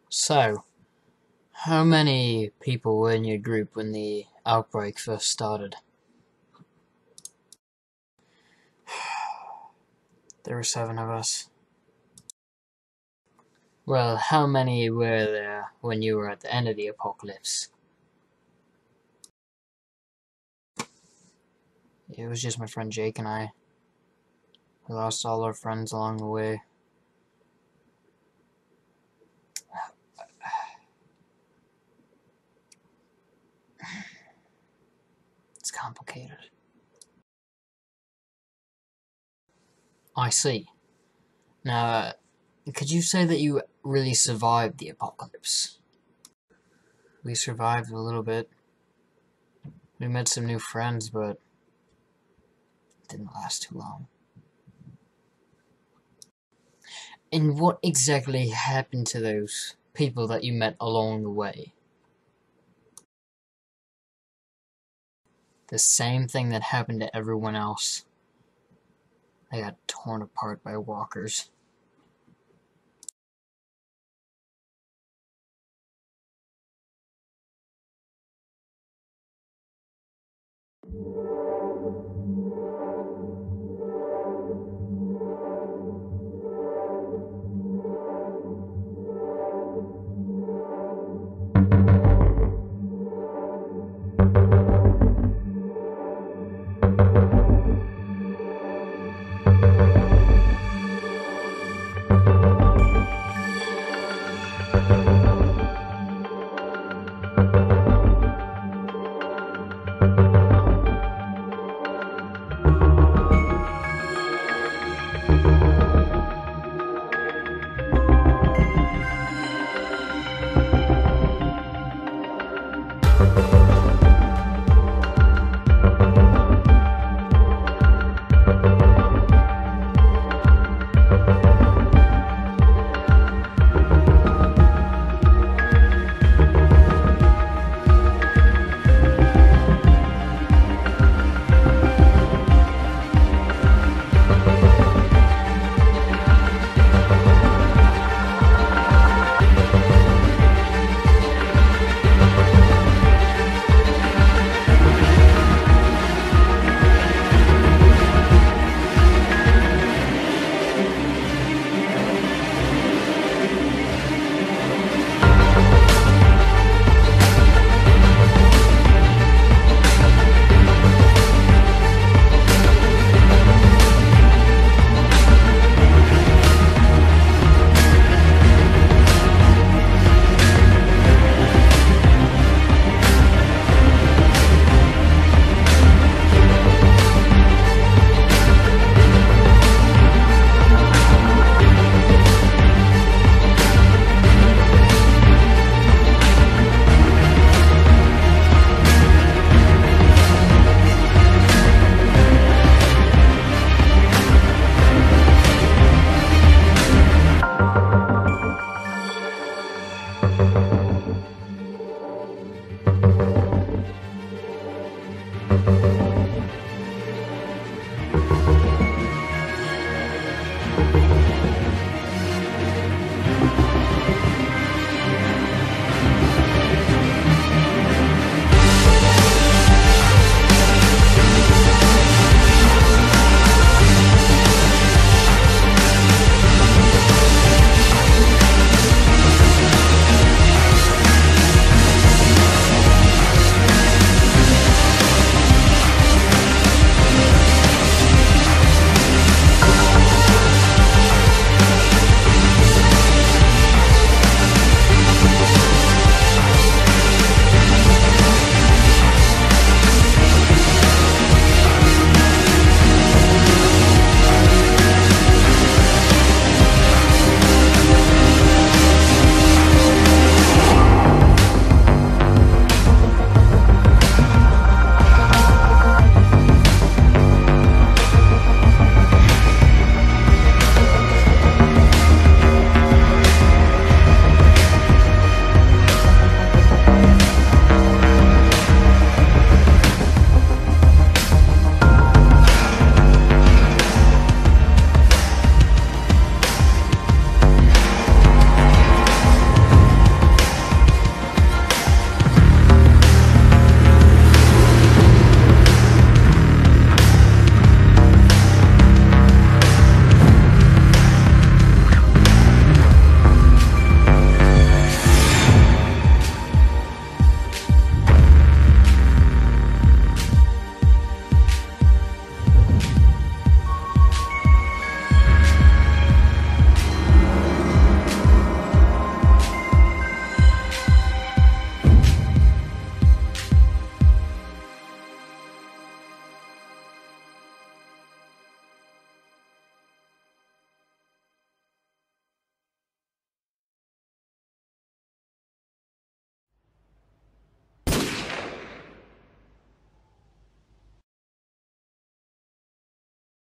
So, how many people were in your group when the outbreak first started? There were 7 of us. Well, how many were there when you were at the end of the apocalypse? It was just my friend Jake and I. We lost all our friends along the way. It's complicated. I see. Now, could you say that you really survived the apocalypse? We survived a little bit. We met some new friends, but it didn't last too long. And what exactly happened to those people that you met along the way? The same thing that happened to everyone else. They got torn apart by walkers.